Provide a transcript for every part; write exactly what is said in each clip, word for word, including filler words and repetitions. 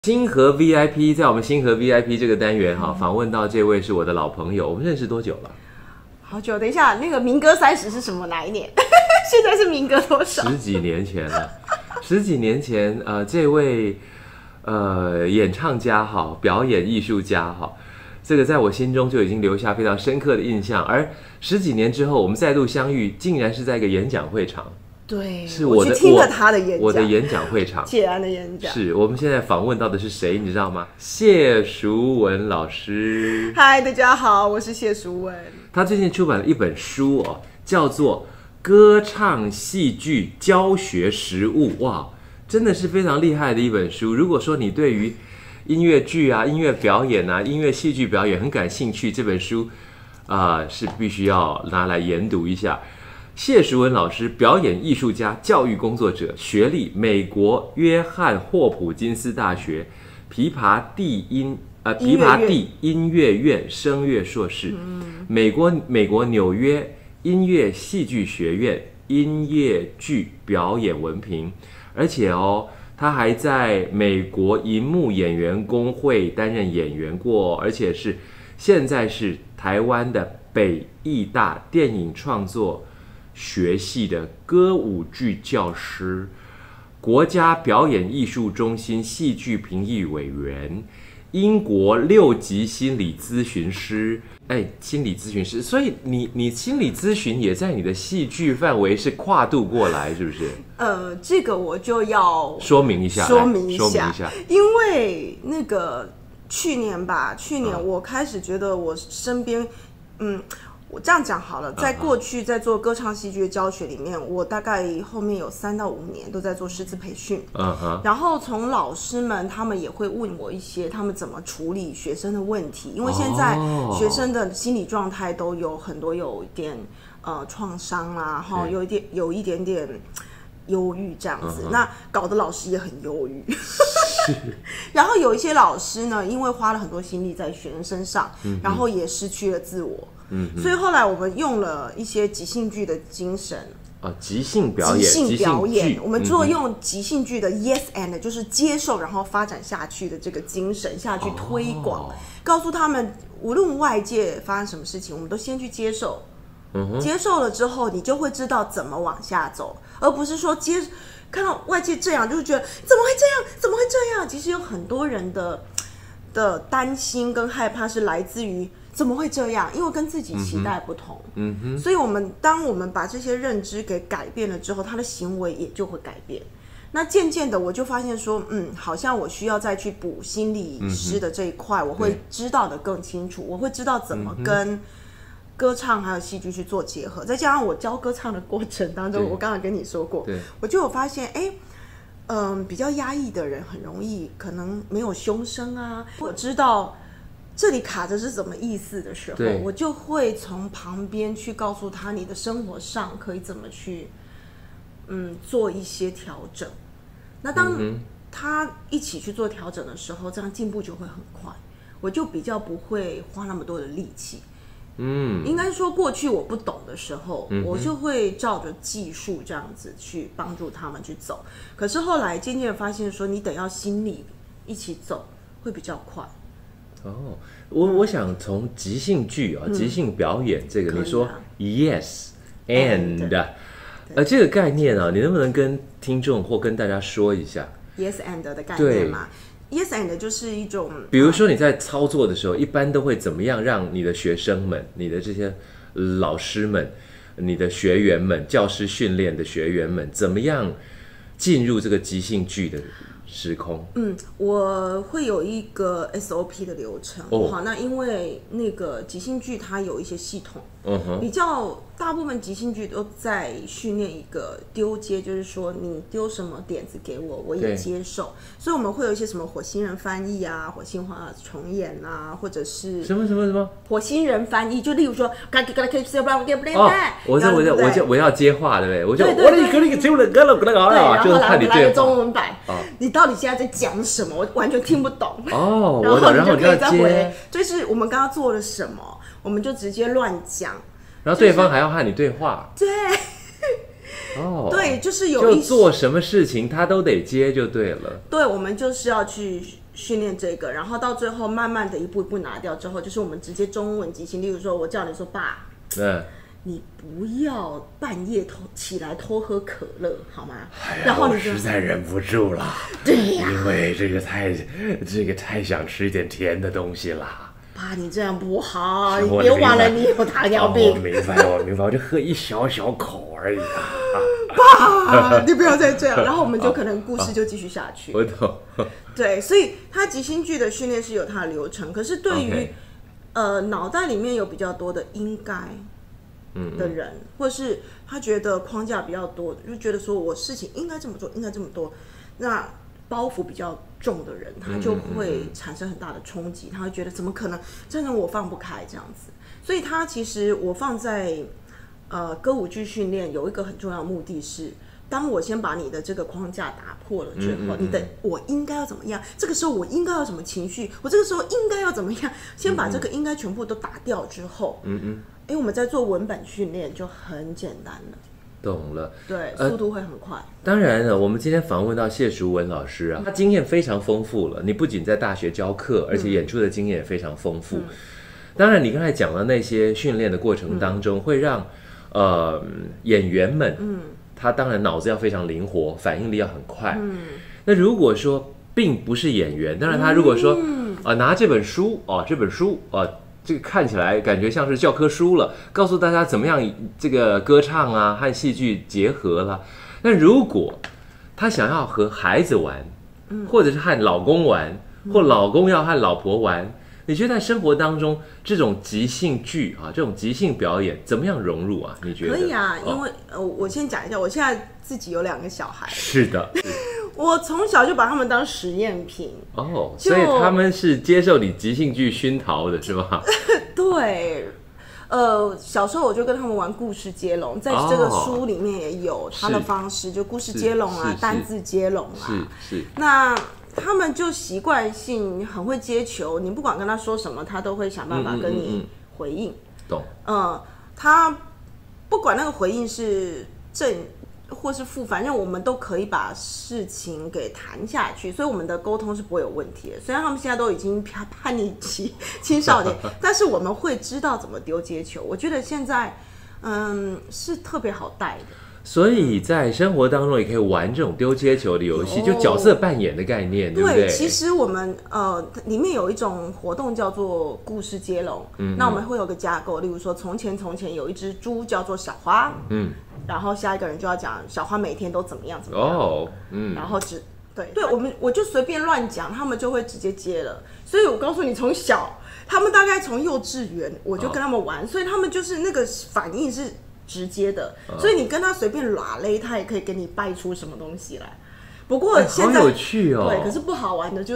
星河 V I P 在我们星河 V I P 这个单元哈，访问到这位是我的老朋友，我们认识多久了？ 好久。等一下，那个民歌三十是什么哪一年？现在是民歌多少？ 十几年前了，十几年前，呃，这位呃演唱家哈，表演艺术家哈，这个在我心中就已经留下非常深刻的印象。而十几年之后，我们再度相遇，竟然是在一个演讲会场。 对， 是我的我去听了他的演讲， 我的演讲会场， 谢安的演讲。 是我们现在访问到的是谁，你知道吗？谢淑文老师。 嗨，大家好，我是谢淑文。 他最近出版了一本书哦，叫做《歌唱戏剧教学实务》。哇，真的是非常厉害的一本书。如果说你对于音乐剧啊、音乐表演啊、音乐戏剧表演很感兴趣，这本书啊、呃、是必须要拿来研读一下。谢淑文老师，表演艺术家、教育工作者，学历美国约翰霍普金斯大学琵琶第音呃琵琶第音乐院声乐硕士，嗯、美国美国纽约音乐戏剧学院音乐剧表演文凭，而且哦，他还在美国银幕演员工会担任演员过，而且是现在是台湾的北艺大电影创作学系的歌舞剧教师，国家表演艺术中心戏剧评议委员，英国六级心理咨询师。哎，心理咨询师，所以你你心理咨询也在你的戏剧范围是跨度过来，是不是？ 呃，这个我就要说明一下， 说明一下， 说明一下， 因为那个去年吧，去年我开始觉得我身边，嗯。我这样讲好了，在过去在做歌唱戏剧的教学里面，我大概后面有三到五年都在做师资培训。嗯哼。然后从老师们他们也会问我一些他们怎么处理学生的问题，因为现在学生的心理状态都有很多有一点呃创伤啦，哈，有一点有一点点忧郁这样子，那搞得老师也很忧郁。然后有一些老师呢，因为花了很多心力在学生身上，然后也失去了自我。嗯、所以后来我们用了一些即兴剧的精神啊，即兴表演， 即兴表演，我们做用即兴剧的 yes and 就是接受，然后发展下去的这个精神下去推广，哦、告诉他们无论外界发生什么事情，我们都先去接受，嗯、接受了之后，你就会知道怎么往下走，而不是说接看到外界这样，就是觉得怎么会这样，怎么会这样？其实有很多人的的担心跟害怕是来自于。怎么会这样？因为跟自己期待不同，嗯哼，所以我们当我们把这些认知给改变了之后，他的行为也就会改变。那渐渐的，我就发现说，嗯，好像我需要再去补心理师的这一块，嗯、我会知道的更清楚，我会知道怎么跟歌唱还有戏剧去做结合。再加上我教歌唱的过程当中，我刚刚跟你说过，我就有发现，哎，嗯，比较压抑的人很容易可能没有胸声啊，我知道。这里卡着是什么意思的时候，我就会从旁边去告诉他，你的生活上可以怎么去，嗯，做一些调整。那当他一起去做调整的时候，这样进步就会很快。我就比较不会花那么多的力气。嗯，应该说过去我不懂的时候，嗯、我就会照着技术这样子去帮助他们去走。可是后来渐渐发现说，你等要心里一起走会比较快。 哦，我我想从即兴剧啊、哦，即兴表演这个，你说 yes and， 呃，这个概念啊，你能不能跟听众或跟大家说一下 ？yes and 的概念嘛 ，yes and 就是一种， 比如说你在操作的时候，一般都会怎么样让你的学生们、你的这些老师们、你的学员们、教师训练的学员们，怎么样进入这个即兴剧的？时空， 嗯，我会有一个 S O P 的流程。哦，好，那因为那个即兴剧它有一些系统，嗯哼，比较大部分即兴剧都在训练一个丢接，就是说你丢什么点子给我，我也接受。所以我们会有一些什么火星人翻译啊，火星话重演啊，或者是什么什么什么火星人翻译，就例如说，哦， 我这我这我就我要接话，对不对？我就我那个那个只有那个那个啊，就是看你来个中文版，你到底现在在讲什么？我完全听不懂。 哦， 然后你就可以再回，就是我们刚刚做了什么，我们就直接乱讲。 然后对方还要和你对话。 对。哦。对，就是有一就做什么事情他都得接就对了。 对，我们就是要去训练这个，然后到最后慢慢的一步一步拿掉之后，就是我们直接中文即兴。例如说，我叫你说爸， 嗯， 你不要半夜偷起来偷喝可乐，好吗？ 哎呀然后你就我实在忍不住了， 对呀、 因为这个太这个太想吃一点甜的东西啦。 爸，你这样不好，你我别忘了明白你有糖尿哦我病。 明白，我明白，我就喝一小小口而已啊。 爸，你不要再这样。然后我们就可能故事就继续下去。 我懂。 对，所以他即兴剧的训练是有它的流程，可是对于 OK 呃脑袋里面有比较多的应该的人，嗯、或是他觉得框架比较多，就觉得说我事情应该这么做，应该这么多，那包袱比较重的人，他就会产生很大的冲击，他会觉得怎么可能，这人我放不开这样子。所以他其实我放在呃歌舞剧训练有一个很重要的目的是。当我先把你的这个框架打破了之后，嗯嗯嗯你的我应该要怎么样？这个时候我应该要什么情绪？我这个时候应该要怎么样？先把这个应该全部都打掉之后，嗯嗯，哎，我们在做文本训练就很简单了。 懂了， 对，速度会很快。呃、 当然了，我们今天访问到谢淑文老师啊，他经验非常丰富了。你不仅在大学教课，而且演出的经验也非常丰富。嗯、当然，你刚才讲的那些训练的过程当中，嗯、会让呃演员们，嗯。他当然脑子要非常灵活，反应力要很快。嗯，那如果说并不是演员，当然他如果说啊、嗯呃、拿这本书哦，这本书啊、呃，这个看起来感觉像是教科书了，告诉大家怎么样这个歌唱啊和戏剧结合了。那如果他想要和孩子玩，嗯、或者是和老公玩，嗯、或老公要和老婆玩。你觉得在生活当中这种即兴剧啊，这种即兴表演怎么样融入啊？你觉得？ 可以啊， 哦、 因为呃，我先讲一下，我现在自己有两个小孩。 是的， 我从小就把他们当实验品。 哦，所以他们是接受你即兴剧熏陶的，是吧？ 对，呃，小时候我就跟他们玩故事接龙，在这个书里面也有他的方式，哦、就故事接龙啊，单字接龙啊， 是是。 那他们就习惯性很会接球，你不管跟他说什么，他都会想办法跟你回应。 懂？ 嗯，他不管那个回应是正或是负，反正我们都可以把事情给谈下去，所以我们的沟通是不会有问题的。虽然他们现在都已经叛逆期青少年，但是我们会知道怎么丢接球。我觉得现在嗯是特别好带的。 所以在生活当中也可以玩这种丢接球的游戏，就角色扮演的概念，对不对？ 对，其实我们呃里面有一种活动叫做故事接龙，嗯，那我们会有个架构，例如说从前从前有一只猪叫做小花，嗯，然后下一个人就要讲小花每天都怎么样怎么样，哦，嗯，然后只对对，我们我就随便乱讲，他们就会直接接了。所以我告诉你，从小他们大概从幼稚园我就跟他们玩，哦、所以他们就是那个反应是直接的，所以你跟他随便拉勒，他也可以给你掰出什么东西来。不过现在、 欸、好有趣哦， 对，可是不好玩的就是，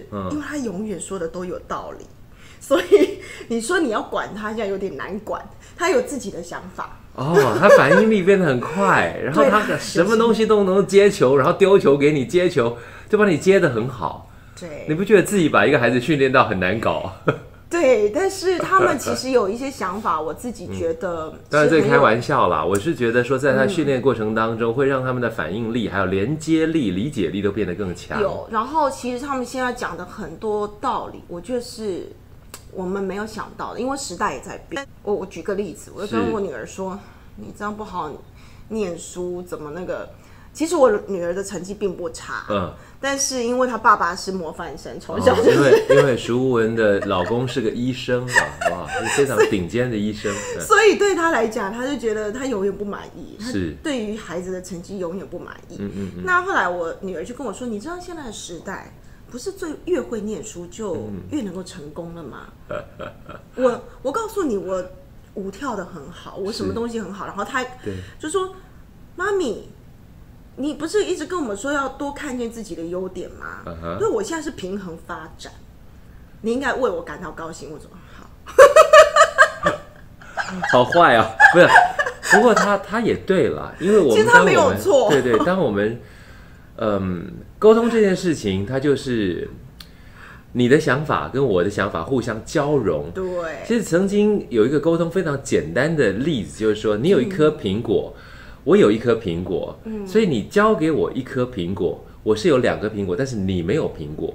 嗯、因为他永远说的都有道理，所以你说你要管他，现在有点难管，他有自己的想法。 哦，他反应力变得很快，然后他什么东西都能接球，然后丢球给你接球，就把你接得很好。 对， 你不觉得自己把一个孩子训练到很难搞？ 对，但是他们其实有一些想法，我自己觉得、嗯， 当然这开玩笑啦。我是觉得说，在他训练过程当中，会让他们的反应力、还有连接力、理解力都变得更强。 有，然后其实他们现在讲的很多道理，我觉得是我们没有想到的，因为时代也在变。我我举个例子，我就跟我女儿说：“你这样不好念书，怎么那个？”其实我女儿的成绩并不差，嗯，但是因为她爸爸是模范生，从小就是、 哦、因为因为淑文的老公是个医生啊，哇，是非常顶尖的医生， 所以对她来讲，她就觉得她永远不满意，是对于孩子的成绩永远不满意。嗯嗯嗯。那后来我女儿就跟我说：“你知道现在的时代不是最越会念书就越能够成功了吗？”嗯、我我告诉你，我舞跳得很好，我什么东西很好，然后她就说：“妈咪。”你不是一直跟我们说要多看见自己的优点吗？所以、uh huh. 我现在是平衡发展，你应该为我感到高兴。我说好， 好坏啊，不是。不过他他也对了，因为我们其实他没有错。 对对，当我们嗯沟通这件事情，它就是你的想法跟我的想法互相交融。 对， 其实曾经有一个沟通非常简单的例子，就是说你有一颗苹果。嗯我有一颗苹果，嗯、所以你交给我一颗苹果，我是有两个苹果，但是你没有苹果。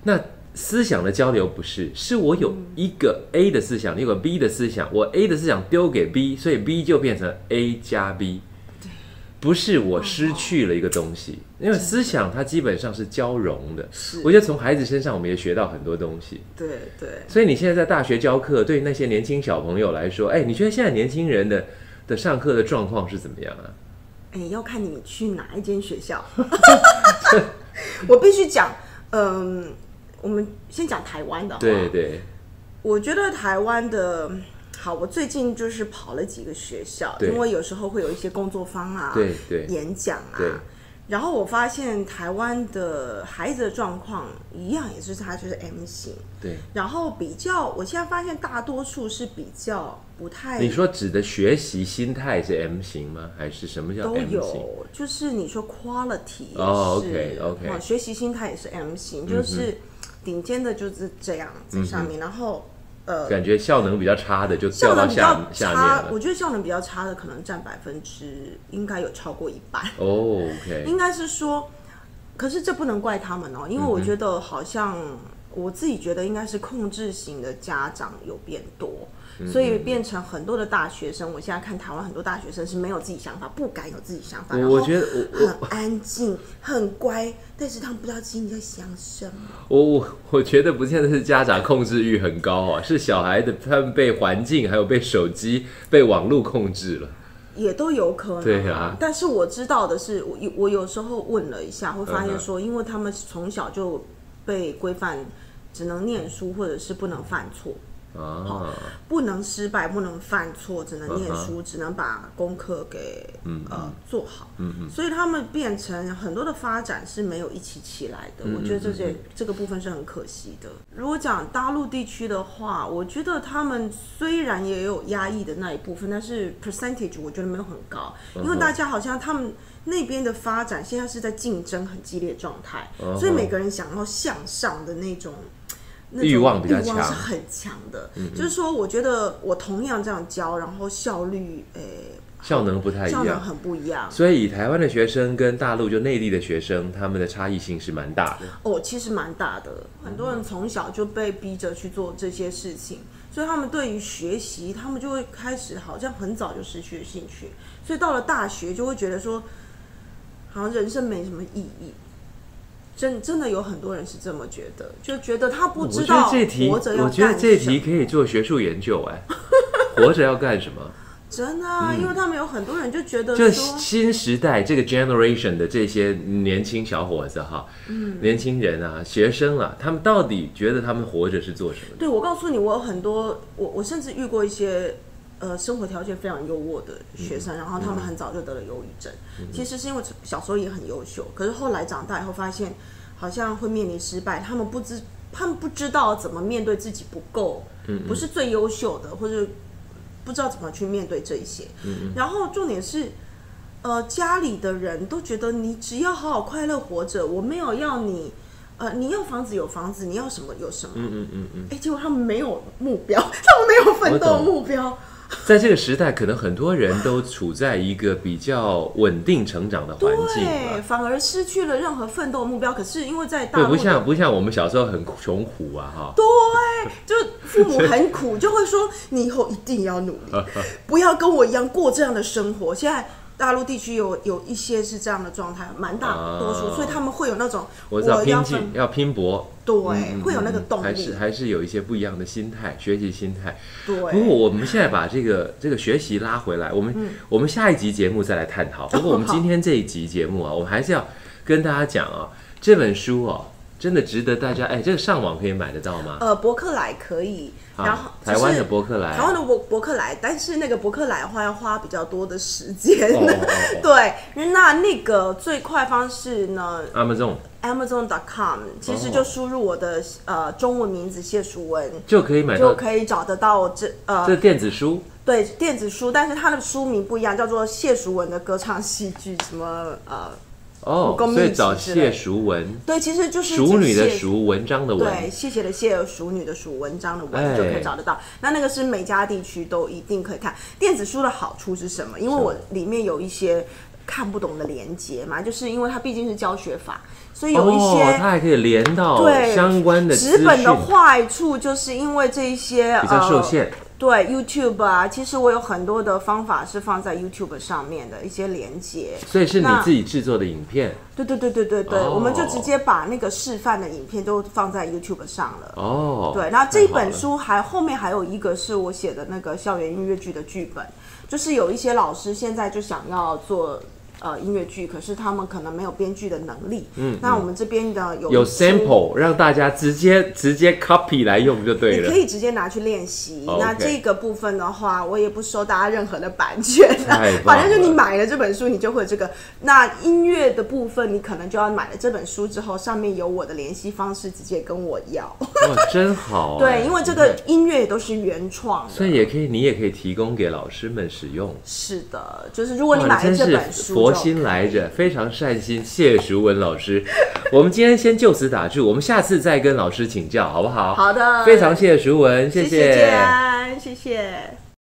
那思想的交流不是，是我有一个 A 的思想，你有个 B 的思想，我 A 的思想丢给 B， 所以 B 就变成 A 加 B。不是我失去了一个东西，因为思想它基本上是交融的。我觉得从孩子身上我们也学到很多东西。 对对。 所以你现在在大学教课，对于那些年轻小朋友来说，哎，你觉得现在年轻人的的上课的状况是怎么样啊？ 哎，要看你去哪一间学校。我必须讲，嗯，我们先讲台湾的。 对对。 我觉得台湾的。好，我最近就是跑了几个学校，因为有时候会有一些工作坊啊、 对对演讲啊，然后我发现台湾的孩子的状况一样，也是他就是 M 型， 对， 然后比较，我现在发现大多数是比较不太， 你说指的学习心态是 M 型吗？还是什么叫 M 型？ 都有，就是你说 quality 也是， 哦 OK OK， 学习心态也是 M 型，就是顶尖的就是这样在上面，嗯、然后。 呃，感觉效能比较差的就掉到下下面了。 我觉得效能比较差的可能占百分之，应该有超过一半。 哦 ，OK， 应该是说，可是这不能怪他们哦，因为我觉得好像、嗯、我自己觉得应该是控制型的家长有变多。所以变成很多的大学生，我现在看台湾很多大学生是没有自己想法，不敢有自己想法， 我觉得很安静、很乖，但是他们不知道心里在想什么。 我我我觉得不见得是家长控制欲很高啊，是小孩的他们被环境还有被手机、被网络控制了。 也都有可能、啊， 对啊。 但是我知道的是，我我有时候问了一下，会发现说，因为他们从小就被规范，只能念书或者是不能犯错。 啊， 不能失败，不能犯错，只能念书，只能把功课给、嗯、呃做好。嗯嗯，所以他们变成很多的发展是没有一起起来的。嗯、我觉得这些、嗯、这个部分是很可惜的。如果讲大陆地区的话，我觉得他们虽然也有压抑的那一部分，但是 percentage 我觉得没有很高，因为大家好像他们那边的发展现在是在竞争很激烈状态，嗯、所以每个人想要向上的那种。 欲望比较强， 欲望是很强的。嗯嗯，就是说，我觉得我同样这样教，然后效率，诶、欸， 效能不太一样， 效能很不一样。 所以，台湾的学生跟大陆就内地的学生，他们的差异性是蛮大的。 哦，其实蛮大的。很多人从小就被逼着去做这些事情，所以他们对于学习，他们就会开始好像很早就失去了兴趣。所以到了大学，就会觉得说，好像人生没什么意义。真真的有很多人是这么觉得，就觉得他不知道活着要干什么。 我觉得这题可以做学术研究哎，活着要干什么？ 真的、啊嗯，因为他们有很多人就觉得说，就新时代这个 generation 的这些年轻小伙子哈，嗯、年轻人啊，学生啊，他们到底觉得他们活着是做什么？ 对，我告诉你，我有很多，我我甚至遇过一些。呃，生活条件非常优渥的学生，嗯、然后他们很早就得了忧郁症。嗯、其实是因为小时候也很优秀，可是后来长大以后发现，好像会面临失败。他们不知，他们不知道怎么面对自己不够，嗯嗯不是最优秀的，或者不知道怎么去面对这一些。嗯嗯然后重点是，呃，家里的人都觉得你只要好好快乐活着，我没有要你。呃，你要房子有房子，你要什么有什么。嗯嗯嗯嗯。哎，结果他们没有目标，他们没有奋斗目标。 在这个时代，可能很多人都处在一个比较稳定成长的环境， 对，反而失去了任何奋斗目标。可是因为在大陆， 对，不像不像我们小时候很穷苦啊，哈。 对，就父母很苦，就会说你以后一定要努力，不要跟我一样过这样的生活。现在。大陆地区有有一些是这样的状态，蛮大多数，啊、所以他们会有那种我知道拼劲，要拼搏， 对，嗯、会有那个动力， 还是还是有一些不一样的心态，学习心态。 对， 不过我们现在把这个这个学习拉回来，我们、嗯、我们下一集节目再来探讨。不过我们今天这一集节目啊，我们还是要跟大家讲啊，这本书哦、啊，真的值得大家哎，这个上网可以买得到吗？ 呃，博客来可以。然后、 就是、台湾的博客来， 台湾的博博客来，但是那个博客来的话要花比较多的时间。Oh, oh, oh. 对，那那个最快方式呢 ？Amazon Amazon dot com， 其实就输入我的、oh. 呃中文名字谢淑文就可以买到， 就可以找得到这呃这电子书。 对，电子书，但是它的书名不一样，叫做谢淑文的歌唱戏剧，什么呃。 哦，所以找谢淑文， 对，其实就是淑女的淑，文章的文， 对，谢谢的谢，淑女的淑，文章的文、哎、就可以找得到。那那个是每家地区都一定可以看。电子书的好处是什么？因为我里面有一些看不懂的连结嘛，就是因为它毕竟是教学法，所以有一些、 哦、它还可以连到对相关的资讯。 纸本的坏处就是因为这一些比较受限。呃对 YouTube 啊，其实我有很多的方法是放在 YouTube 上面的一些连接， 所以是你自己制作的影片。 对对对对对对、哦，我们就直接把那个示范的影片都放在 YouTube 上了。 哦， 对，然后这本书还后面还有一个是我写的那个校园音乐剧的剧本，就是有一些老师现在就想要做。呃，音乐剧，可是他们可能没有编剧的能力。嗯，那我们这边的有有 sample 让大家直接直接 copy 来用就对了。 你可以直接拿去练习。 Okay. 那这个部分的话，我也不收大家任何的版权、啊，反正就你买了这本书，你就会有这个。那音乐的部分，你可能就要买了这本书之后，上面有我的联系方式，直接跟我要。 哇，真好、啊。 对，因为这个音乐也都是原创的， 所以也可以，你也可以提供给老师们使用。 是的，就是如果你买了这本书， 佛心来着。非常善心，谢淑文老师。我们今天先就此打住，我们下次再跟老师请教，好不好？ 好的， 非常谢谢淑文，谢谢， 谢谢建安，谢谢。